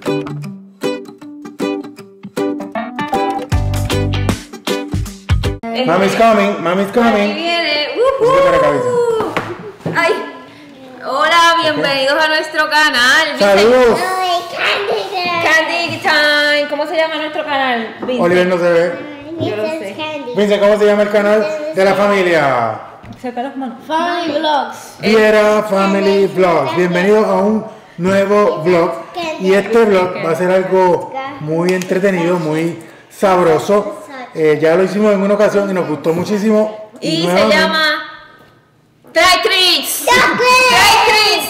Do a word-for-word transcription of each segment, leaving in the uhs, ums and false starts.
Mommy's coming, mommy's coming. Ahí viene. Uh, uh. Ay. Hola, bienvenidos a nuestro canal. Saludos. Candy Time. ¿Cómo se llama nuestro canal? Vincent. Oliver no se ve. Yo lo sé. Vincent, ¿cómo se llama el canal de la familia? Saca las manos. Family Vlogs. Viera Family Vlogs. Bienvenidos a un nuevo vlog. Y este vlog va a ser algo muy entretenido, muy sabroso. Eh, ya lo hicimos en una ocasión y nos gustó muchísimo. Y, y se nuevamente... llama Try Treats. Try Treats.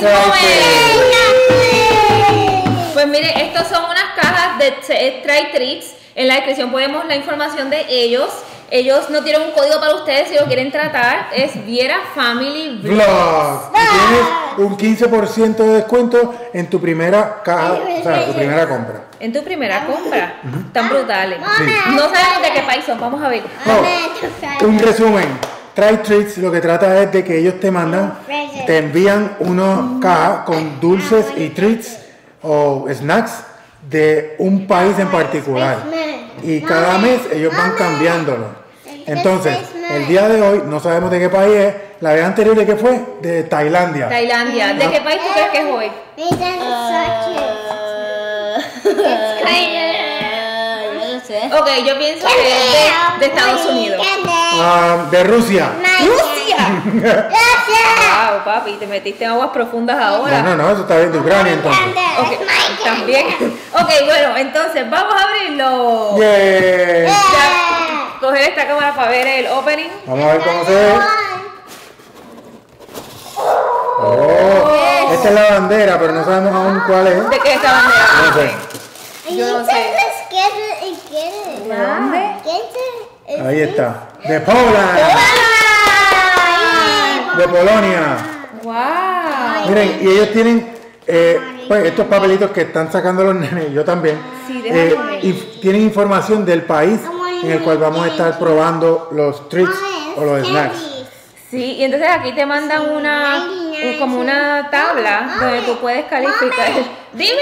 Pues miren, estos son unas cajas de Try Treats. En la descripción podemos la información de ellos. Ellos no tienen un código para ustedes si lo quieren tratar. Es Viera Family Vlogs. Y tienes un quince por ciento de descuento en tu primera caja, o sea, tu primera compra. En tu primera compra. Uh-huh. Tan brutales. Sí. No sabemos de qué país son. Vamos a ver. No, un resumen. Try Treats lo que trata es de que ellos te mandan, te envían una caja con dulces y treats o snacks de un país en particular. Y cada mes ellos van cambiándolo. Entonces, el día de hoy no sabemos de qué país es. La vez anterior, ¿de qué fue? De Tailandia. Tailandia. ¿De qué país tú crees que es hoy? Ok, yo pienso que es de, de Estados Unidos. Uh, de Rusia. ¡Rusia! Wow, papi, te metiste en aguas profundas ahora. No, no, no, eso está bien de Ucrania entonces. Okay, también. Ok, bueno, entonces vamos a abrirlo. Yeah. Ya, coger esta cámara para ver el opening. Vamos a ver cómo se ve. Oh, esta es la bandera, pero no sabemos aún cuál es. ¿De qué es esta bandera? No sé. Yo no sé. ¿De dónde? Ahí está. De Poland. De Polonia. Wow. Miren, y ellos tienen eh, pues, estos papelitos que están sacando los nenes, yo también. Sí, eh, y tienen información del país en el cual vamos a estar probando los treats o los snacks. Sí, y entonces aquí te mandan una, como una tabla donde tú puedes calificar. ¡Dime!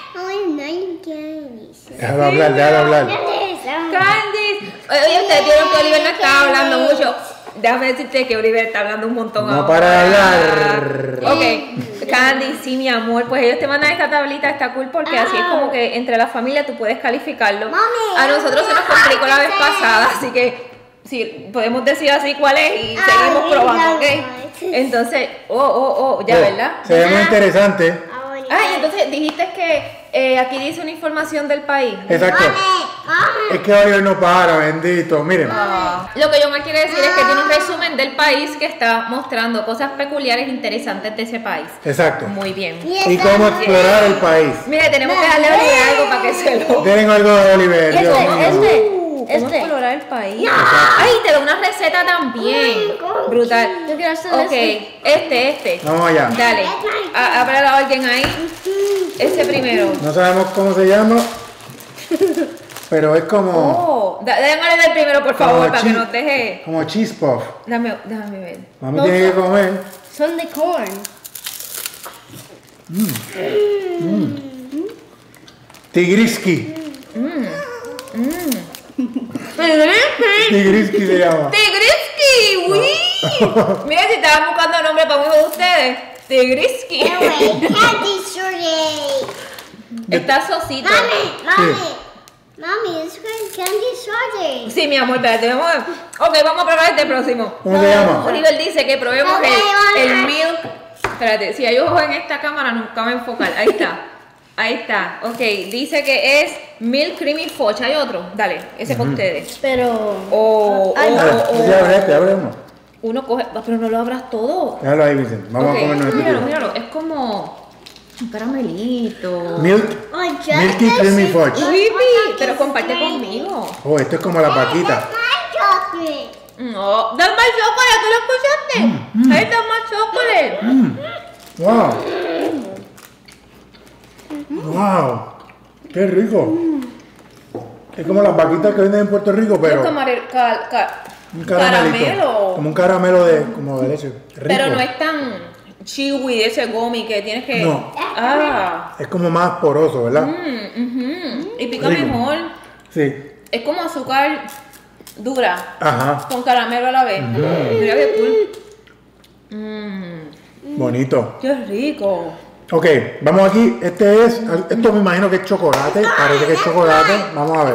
Déjalo hablar, déjalo hablar. Candice. Oye, ustedes vieron que Oliver no estaba hablando mucho. Déjame decirte que Oliver está hablando un montón No ahora. para de hablar. Ok, Candy, sí, mi amor, pues ellos te mandan esta tablita, está cool porque así es como que entre la familia tú puedes calificarlo. A nosotros se nos complicó la vez pasada, así que sí, podemos decir así cuál es y seguimos probando, ¿ok? Entonces, oh, oh, oh, ya, ¿verdad? Se ve muy interesante. Ay, entonces dijiste que eh, aquí dice una información del país. Exacto. Es que Oliver no para, bendito. Miren. Ah, lo que yo me quiero decir es que tiene un resumen del país que está mostrando cosas peculiares e interesantes de ese país. Exacto. Muy bien. Y cómo explorar el país. Mire, tenemos que darle a Oliver algo para que se lo... Tienen algo de Oliver. Dios mío. Este. ¿Cómo Este. explorar el país? Ay, te da una receta también. Brutal. Yo quiero hacer Ok, este, este. Vamos allá. Dale. Ábrelo a alguien ahí. Ese primero. No sabemos cómo se llama, pero es como, Oh, da- déjame ver primero, por favor, Como para que chi- nos deje. como cheese puff. Déjame, déjame ver. Mami No, tiene que no. comer. Son de corn. Tigriski. ¡Tigriski! Tigriski se llama. ¡Tigriski! ¡Uy! Mira, si estaban buscando nombre para uno de ustedes. ¡Tigriski! Está sosito. Mommy, it's candy shorty. Sí, mi amor, espérate, vamos a ver. Ok, vamos a probar este próximo. ¿Cómo se llama? Oliver dice que probemos Ok, el, el vamos. milk. Espérate, si hay ojos en esta cámara nunca va a enfocar. Ahí está. Ahí está. Ok, dice que es milk creamy fudge. ¿Hay otro? Dale, ese para ustedes. Pero. O, Ay, o- Dale, o- ya abre este, abre uno. uno coge, pero no lo abras todo. Déjalo ahí, Vicente. Vamos Ok, a comernos este míralo, tipo. míralo. Es como un caramelito. Milk, Milky Creamy Fudge. Uy, pero comparte conmigo. Oh, esto es como la paquita. No, dame más chocolate, ¿tú lo escuchaste? Ahí está más chocolate. Mm. Wow. Wow. Qué rico. Es como las vaquitas que venden en Puerto Rico, pero Es como el ca- ca- un caramelito. caramelo. Como un caramelo de, como de leche. Rico. Pero no es tan, chewy de ese gummy que tienes que. No. Ah. Es como más poroso, ¿verdad? Mm, ujú. Y pica Rico. mejor. Sí. Es como azúcar dura. Ajá. Con caramelo a la vez. Mira qué cool. Mmm. Bonito. Qué rico. Ok, vamos aquí. Este es, esto me imagino que es chocolate. Parece que es chocolate. Vamos a ver.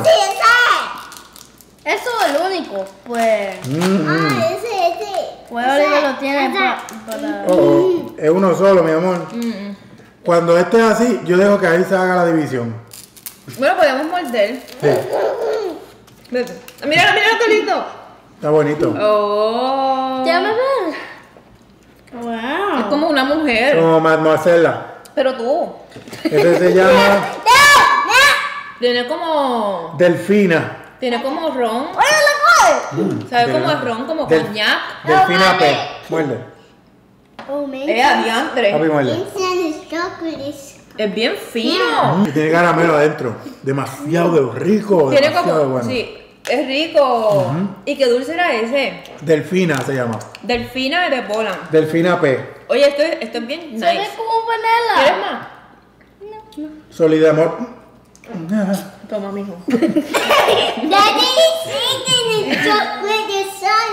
Eso es el único. Pues. Mm, mm. Ah, ese, ese. Pues Oliver lo tiene pa- para... Oh, oh, es uno solo, mi amor. Mm. Cuando este es así, yo dejo que ahí se haga la división. Bueno, podemos morder. Sí, Vete. Mira, mira qué lindo. está bonito. Oh. Déjame ver. Es Wow. como una mujer. Como mademoiselle. Pero tú. Este se llama Tiene como. Delfina. Tiene como ron. Mm, ¿Sabes del- cómo es ron? Como del- coñac. Delfina P. Muerde. Oh, man. Es adiantre. Papi, muerde. Instant is chocolate. is- Es bien fino. Y tiene caramelo adentro. Demasiado rico. Tiene Demasiado como. bueno. Sí, es rico. ¿Y qué dulce era ese? Delfina se llama. Delfina de Bolan. Delfina P. Oye, esto es, esto es bien Se ve nice. como ¿Quieres panela. más? Solidamor. Toma, mijo. Daddy is eating the chocolate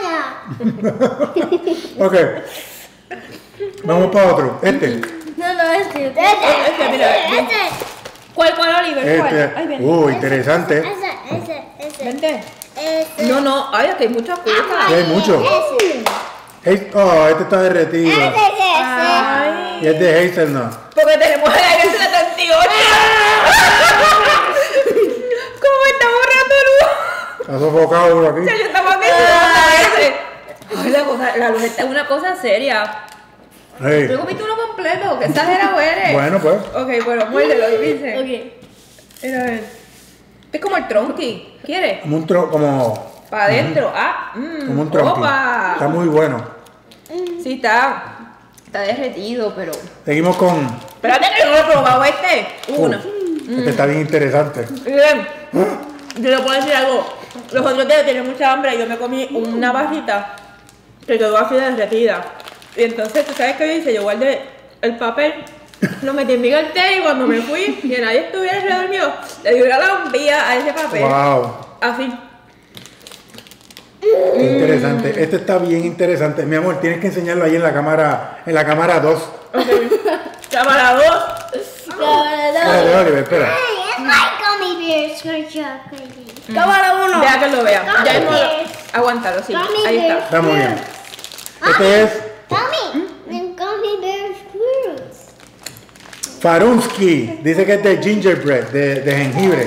soda. Ok. Vamos para otro. Este. No, no, este. Este, mira, ven. Ese, ¿Cuál, cuál, Oliver? ¿Cuál? Ay, Este. ven. Uh, interesante. ese, ese, ese. Vente. Ese. No, no, ay, aquí hay mucha Sí, azúcar. hay mucho. Ese. Hey- Oh, este está derretido. Ese, ese. Ay. Y es de hazelnut. Porque tenemos el aire setenta y ocho. ¿Cómo está borrando luz? Está sofocado uno aquí. Ya yo estaba pensando ese. Ay, la, cosa, la luz está una cosa seria. Hey. ¿Tú comiste uno completo? ¿Qué exagerado eres? Bueno, pues. Ok, bueno, muérdelo y dice. Ok. Mira, a ver. Es como el tronqui. ¿Quieres? Como un tro, como, Para adentro. Ah, mmm. como un tronqui. Opa. Está muy bueno. Sí, está. Está derretido, pero. Seguimos con. Espérate que no lo he probado este. Uno. Este está bien interesante. Bien. Yo le puedo decir algo. Los otros días tenía mucha hambre y yo me comí una barrita que quedó así derretida. Y entonces, ¿tú sabes qué hice? Yo guardé el papel, lo metí en mi cartera y cuando me fui, que nadie estuviera alrededor mío, le di una lambía a ese papel. Wow. Así. Qué interesante. Este está bien interesante. Mi amor, tienes que enseñarlo ahí en la cámara, en la cámara dos. Ok. Cámara dos. Espérate, Oliver, espera. Hey, it's like gummy bears for chocolate. Cámara uno. Deja que lo vea. Ya Gummy mismo lo- bears. Aguántalo, sí. Gummy Ahí está. bears. Está muy bien. Este es Gummy. The gummy bears fruits. Farunsky. Dice que es de gingerbread, de, de jengibre.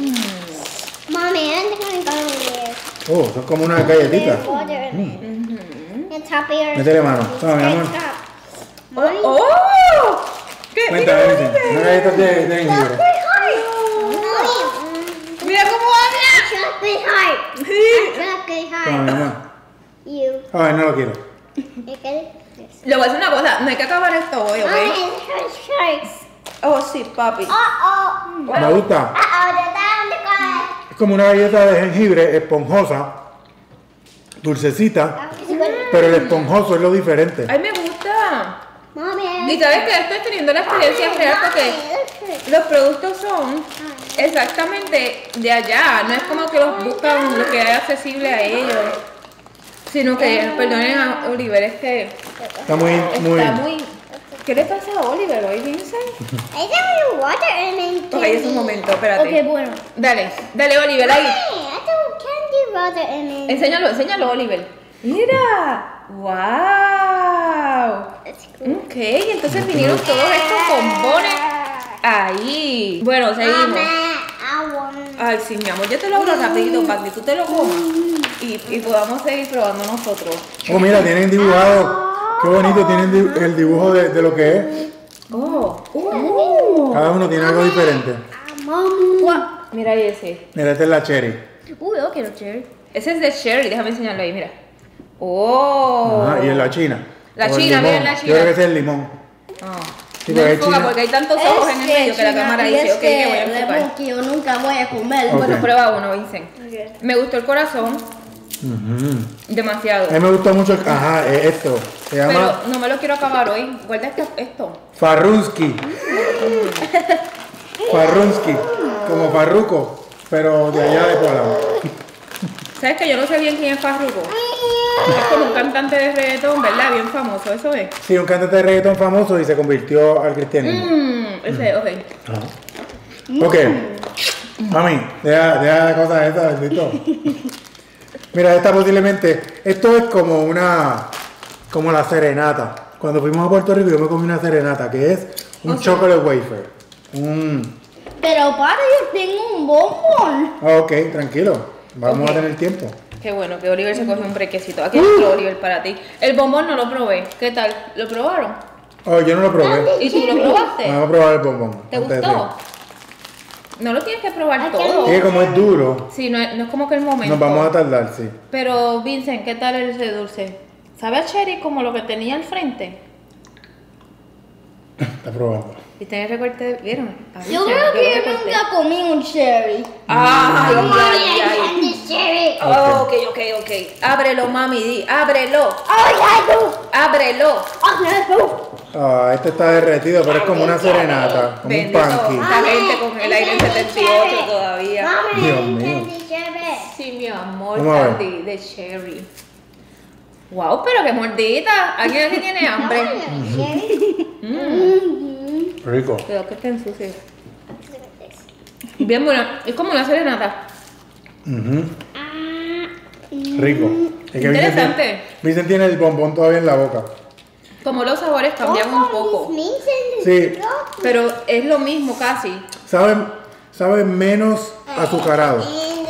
Mommy, I'm going gummy bears. Oh, son como unas galletitas. Water. The top of your. Métele mano. Toma, mi amor. Mommy. ¡Oh! ¿Qué? Cuéntame, Mira, dicen. Unas galletas de, de jengibre. Mommy. mira cómo habla. Chocolate heart. Sí. Chocolate Toma, mi heart. amor. You. Ay, no lo quiero. You get it? Yes. Le voy a decir una cosa, no hay que acabar esto hoy, Mommy, ¿ok? it hurts sharks. Oh, sí, papi. Uh-oh. Me gusta. Uh-oh, they're down the guy. Es como una galleta de jengibre esponjosa, dulcecita, pero el esponjoso es lo diferente. Ay, me gusta. Mommy. Y sabes que estoy teniendo la experiencia real porque los productos son exactamente de allá. No es como que los buscan lo que hay accesible a ellos. Sino que, perdonen a Oliver, es que Está muy, muy. está muy... ¿Qué le pasa a Oliver hoy, Vincent? I don't water in Ok, es un momento, espérate. Ok, bueno. Dale, dale Oliver, ahí. Hey, I don't candy water in it. Enséñalo, enséñalo Oliver. Mira, wow. It's cool. Ok, entonces vinieron todos estos bombones ahí. Bueno, seguimos. Mommy, I want. Ay, sí, mi amor, yo te lo abro rapidito para que tú te lo comas y, y podamos seguir probando nosotros. Oh, mira, tienen dibujado. Qué bonito, tienen di- el dibujo de, de lo que es. Oh, uh. Cada uno tiene algo diferente. Mommy. Mira ahí ese. Mira, esta es la cherry. Uy, yo quiero cherry. Ese es de Sherry, déjame enseñarlo ahí, mira. Oh. Ajá, y en la china. La O el china, limón. mira la Yo china. creo que ese es el limón. Ah. Sí, No porque hay enfoca china. porque hay tantos ojos en el medio que la cámara dice, ok, que voy a lemon enfocar. que yo nunca voy a comer. Ok. Bueno, prueba uno, Vincent. Ok. Me gustó el corazón. Ujú. Demasiado. A mí me gusta mucho, ajá, eh, esto. Se llama Pero no me lo quiero acabar hoy. Guarda esto. esto. Farrunsky. Farrunsky, como Farruko, pero de allá de Pola. ¿Sabes que yo no sé bien quién es Farruko? Es como un cantante de reggaetón, ¿verdad? Bien famoso, eso es. Sí, un cantante de reggaetón famoso y se convirtió al cristianismo. Mmm, ese, ok. Ajá. Ok. Mami, deja, deja de cosas esas, bendito. Mira, esta posiblemente, esto es como una, como la serenata. Cuando fuimos a Puerto Rico yo me comí una serenata, que es un Oh, sí. chocolate wafer. Un... Pero para, yo tengo un bombón. Ah, ok, tranquilo, vamos Ok. a tener tiempo. Qué bueno que Oliver se cogió un brequecito. Aquí hay otro Oliver para ti. El bombón no lo probé. ¿Qué tal? ¿Lo probaron? Oh, yo no lo probé. ¿Y tú lo probaste? Vamos a probar el bombón. ¿Te antes de gustó? ir. No lo tienes que probar todo. Es que como es duro, Sí, no es, no es como que el momento. nos vamos a tardar, sí. Pero, Vincent, ¿qué tal ese dulce? ¿Sabe a cherry como lo que tenía al frente? Está probando. Y tenés recorte, ¿vieron? A Yo Vincent, creo que lo yo recorté. nunca comí un cherry. Ay, Mommy, ay, I ay. candy cherry. Oh, ok, ok, ok. Ábrelo, mami, di. Ábrelo. Oh, yeah, no. Ábrelo. Oh, no. Ah, este está derretido, pero es como una serenata, como un Bendito. pancake. Esta gente con el aire en setenta y ocho todavía. Mommy, Dios I mío. candy cherry. Sí, mi amor, Vamos a ver. candy de cherry. Wow, pero qué mordita. ¿Alguien aquí tiene hambre? Rico. Cuidado que estén sucios. Bien buena. Es como una serenata. Ujú. Rico. Es que Interesante. Vicente, Vicente tiene el bombón todavía en la boca. Como los sabores cambian un poco. Sí, Pero es lo mismo casi. sabe, sabe menos azucarado.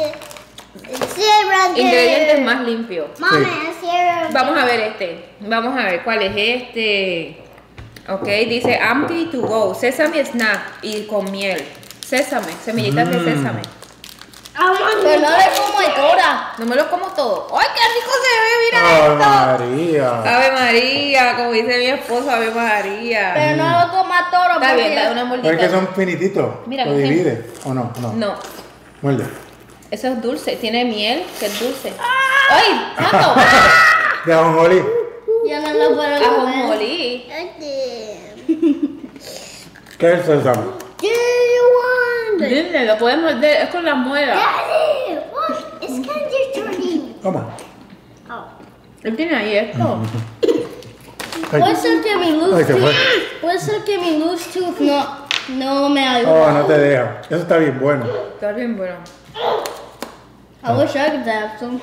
Ingredientes más limpios. Mommy, Sí. zero. Vamos a ver este. Vamos a ver cuál es este. Ok, dice empty to go. Sesame snack y con miel. Sésame, semillitas de Mm. sésame. Pero no es como el Cora. No me lo como todo. ¡Ay, qué rico se ve! ¡Mira ¡Ay, esto! María! Ave María, como dice mi esposo, Ave María. Pero no lo comas todo. Está porque- bien, da una Pero es que mordida. son finititos. Mira, ¿Lo por ejemplo. divide? ¿O no? No. No, Muerde. eso es dulce. Tiene miel, que es dulce. ¡Ay, santo! De ajonjolí. Ya no lo puedo comer. Ajonjolí. ¿Qué es el sésamo? Do you want? Dile, lo puedes morder, es con las muelas. Daddy, what? It's candy cherry. Toma. Oh. Él tiene ahí esto. Puede Ay, ser que mi ay, loose se fue. Puede ser que mi loose tooth no, no me ayuda. Oh, no te deja. Eso está bien bueno. Está bien bueno. I wish I could have some.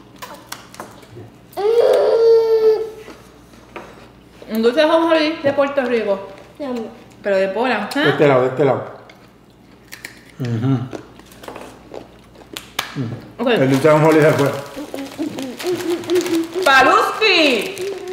Un dulce de ajonjolí de Puerto Rico. Pero de Pola. De ¿Ah? este lado, de este lado. Ujú. Ok. El dulce de ajonjolí se fue. ¡Paluski!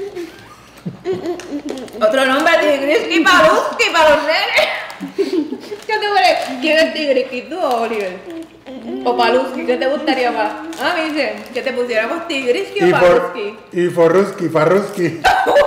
Otro nombre, Tigriski Paluski para los nenes. ¿Qué te parece? ¿Quién es Tigriski? ¿Tú o Oliver? ¿O Paluski? ¿Qué te gustaría más? Ah, me dicen que te pusiéramos Tigriski o Y, for, Paluski. y Forruski, Farruski.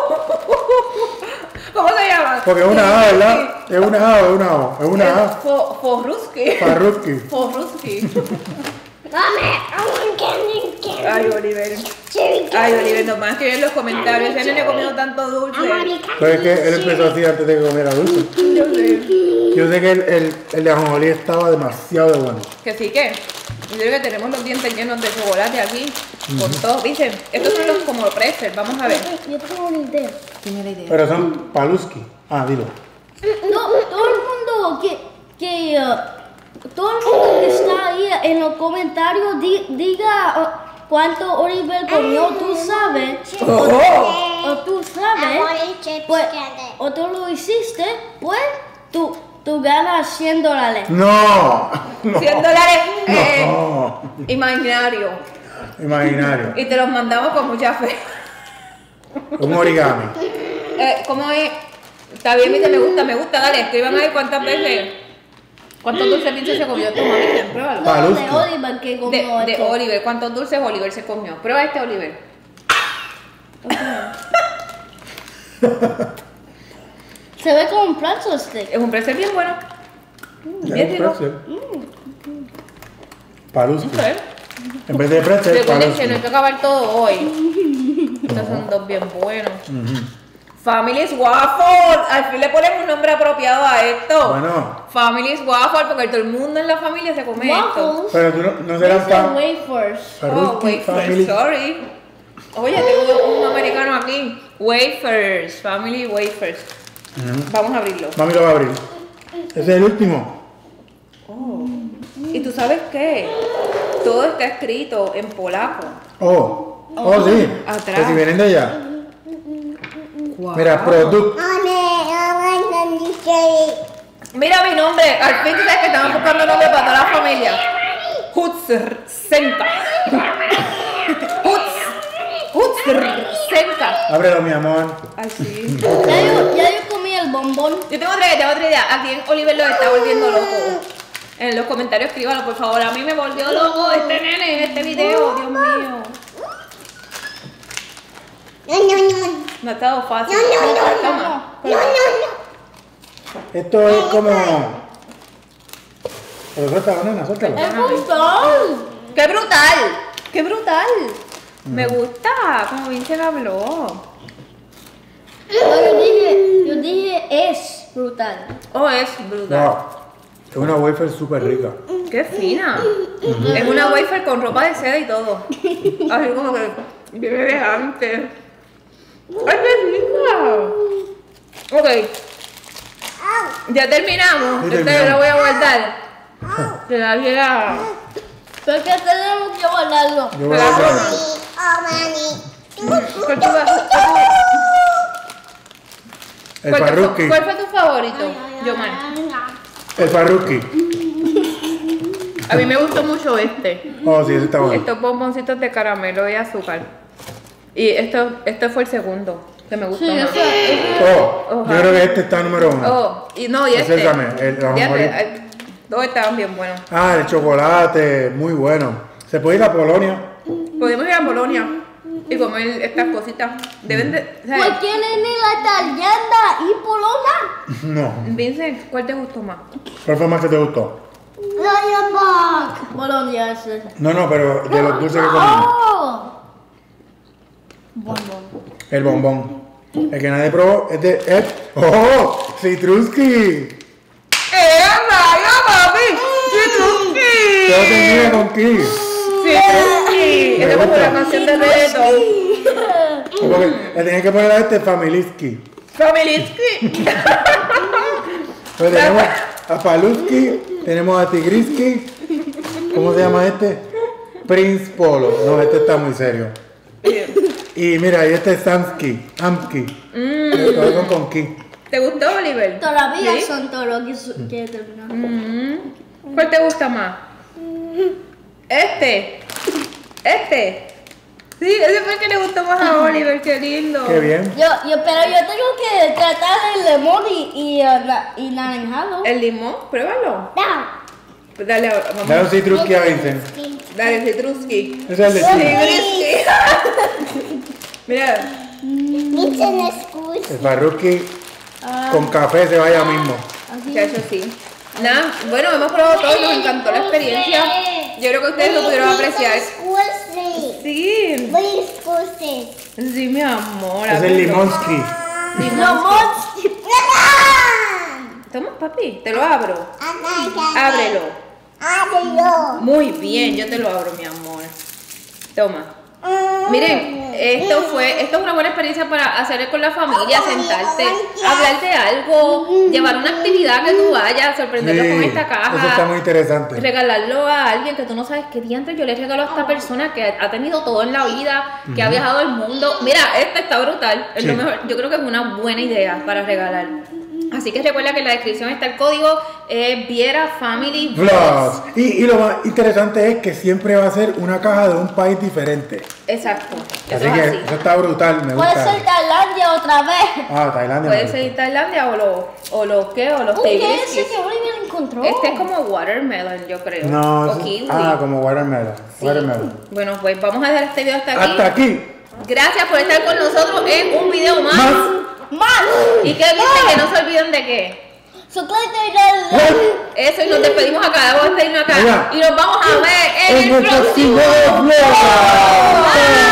¿Cómo se llama? Porque es una A, ¿verdad? Es una A o es una O. Es una A. Fo- Forruski. Farruski. Forruski. Mommy, I want candy cherry. Ay, Oliver. Cherry Ay, candy. Oliver, nomás escribe en los comentarios. Ese nene ha comido tanto I want dulce. candy Pero es que él empezó cherry. así antes de que comiera dulce. Yo sé. Yo sé que el, el, el de ajonjolí estaba demasiado de bueno. Que sí que. Yo creo que tenemos los dientes llenos de chocolate aquí. Con todo. ¿Viste? Estos son los como pretzels. Vamos a ver. Yo tengo una idea. Dime la idea. Pero son Paluski. Ah, dilo. No, todo el mundo que, que uh, todo el mundo que está ahí en los comentarios di- diga uh, cuánto Oliver comió, tú sabes, o, o tú I sabes, want chips pues, candy. o tú lo hiciste, pues tú, tú ganas cien dólares. No. No. cien dólares eh, No. imaginario. Imaginario. Y te los mandamos con mucha fe. Un origami. Eh, ¿Cómo es? Está bien, dice, me gusta, me gusta. Dale, escriban ahí cuántas veces. ¿Cuántos dulces Vince se comió? Toma, Vince, pruébalo. No, Paluski. de Oliver que comió De, de esto. Oliver, ¿cuántos dulces Oliver se comió? Prueba este Oliver. Se ve como un pretzel stick. Es un pretzel bien bueno. Ya Bien es rico. pretzel. Paluski. Ok. En vez de pretzel, Recuerden que no hay Swarovski. que acabar todo hoy. Estos son dos bien buenos. Ujú. Family's Waffle. Al fin le ponemos un nombre apropiado a esto. Bueno. Family's Waffle, porque todo el mundo en la familia se come esto. Waffles. Pero tú no, no serás Dicen fan. wafers. Oh, Swarovski wafers, Family. sorry. Oye, tengo un americano aquí. Wafers, Family Wafers. Ujú. Vamos a abrirlo. Mami lo va a abrir. Ese es el último. Oh. ¿Y tú sabes qué? Todo está escrito en polaco. Oh. Oh, sí. Atrás. Que si vienen de allá. Wow. Mira, product. Mira mi nombre. Al fin tú sabes que estamos buscando nombre para toda la familia. Hutsenka. Hutsenka. Ábrelo, mi amor. Ay, sí. Ya yo, ya yo comí el bombón. Yo tengo otra idea, tengo otra idea. Aquí en Oliver lo está volviendo loco. En los comentarios escríbanlo, por favor. A mí me volvió loco este nene en este video. Dios mío. No ha estado fácil. Toma. Esto es como. Pero suéltalo, nena, suéltalo. ¡Es bombón! ¡Qué brutal! ¡Qué brutal! Me gusta como Vincent habló. No, yo dije, yo dije es brutal. Oh, es brutal. Wow. Es una wafer súper rica. ¡Qué fina! Es una wafer con ropa de seda y todo. Así como que bien elegante. ¡Ay, qué rica! Ok. Ya terminamos. Ya Esta yo terminamos. la voy a guardar. Te la voy a... Porque tenemos que guardarlo. Yo voy a hacer. ¿Cuál, tu- El cuál tu- Farruki. cuál fue tu favorito, Yomar? El Farruki. A mí me gustó mucho este. Oh, sí, ese está bueno. Estos bomboncitos de caramelo y azúcar. Y esto, este fue el segundo que me gustó Sí, más. eso, eso. Oh, yo Ojalá. creo que este está número uno. Oh, y no, y Ese este. también, el- vamos Y a este, morir. eh, Dos estaban bien buenos. Ah, el chocolate, muy bueno. Se puede ir a Polonia. Podemos ir a Polonia y comer estas cositas. Deben de. ¿sabes? ¿Por qué nene la italiana y polona? No. Vincent, ¿cuál te gustó más? ¿Cuál fue más que te gustó? Polonia es ese. No, no, pero de los dulces que comimos. ¡Oh! Bombón. El bombón. El que nadie probó es de Ed. ¡Oh! ¡Citruski! ¡Eh, vaya, papi! ¡Citruski! Todo termina con Ki. ¡Citruski! Me Esa fue gusta. la canción de reto. Porque le tenía que poner a este Familiski. Familiski. Pues tenemos a Paluski, tenemos a Tigriski. ¿Cómo se llama este? Prince Polo. No, este está muy serio. Y mira, y este es Samski. Amski. Todo con, con Ki. ¿Te gustó, Oliver? Todavía ¿Sí? son todos los que, su- que terminaron. Mm. ¿Cuál te gusta más? Este. Este. Sí, ese fue el que le gustó más a Oliver, qué lindo. Qué bien. Yo, yo, pero yo tengo que tratar el lemón y, y, uh, na- y naranjado. ¿El limón? Pruébalo. Pues dale, vamos. Dale un Citruski a Vincent. Dale, el citruski. Ese es el de Chile. Citruski. Mira. El Farruki con café se vaya mismo. Ya, eso sí. Nada, bueno, hemos probado todo y nos encantó la experiencia. Yo creo que ustedes lo pudieron apreciar. Sí. Sí, mi amor. Es el ábrelo. Limonski. ¡Lemón! Toma, papi, te lo abro. Ábrelo. Muy bien, yo te lo abro, mi amor. Toma. Miren, esto fue, esto es una buena experiencia para hacer con la familia, sentarte, hablar de algo, llevar una actividad que tú vayas, sorprenderlos con esta caja. Eso está muy interesante. Regalarlo a alguien que tú no sabes qué diantre. Yo le regalo a esta persona que ha tenido todo en la vida, que ha viajado el mundo. Mira, este está brutal. Es Sí. lo mejor. Yo creo que es una buena idea para regalar. Así que recuerda que en la descripción está el código eh, Viera Family Vlogs. Vlogs. Y, y lo más interesante es que siempre va a ser una caja de un país diferente. Exacto. Eso Así es que así. eso está brutal, me Puede gusta. ser Tailandia otra vez. Ah, Tailandia. Puede me ser gusta. Tailandia o los o los qué o los Uy, ¿qué es tigriskis. ese que Oliver encontró? Este es como watermelon, yo creo. No, o eso- kiwi. ah, como watermelon. Sí. Watermelon. Bueno, pues vamos a dejar este video hasta aquí. Hasta aquí. Gracias por estar con nosotros en un video más. Más. ¡Más! Y que viste que no se olviden de qué. Suscríbete y dale like. Eso, y nos despedimos acá, vamos a despedirnos acá. Oiga. Y nos vamos a ver en, En el nuestro próximo próximo vlog.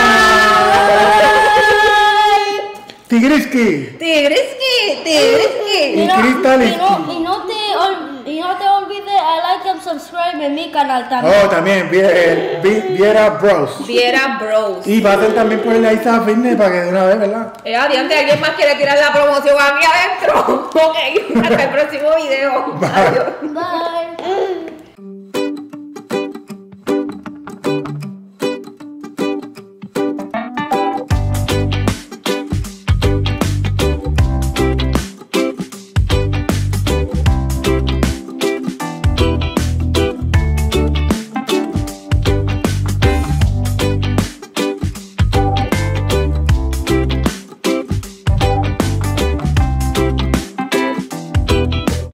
Tigriski. Tigriski, Tigriski. Y Crystal y, y- no, y, no te, ol- y no te olvides a like and subscribe en mi canal también. Oh, también, Vi- eh, Vi- Viera Bros. Viera Bros. Y va a ser también por la Isa Fitness para que de una vez, ¿verdad? Eh, adiante, ¿alguien más quiere tirar la promoción a mí adentro? Ok, hasta el próximo video. Bye. Adiós. Bye.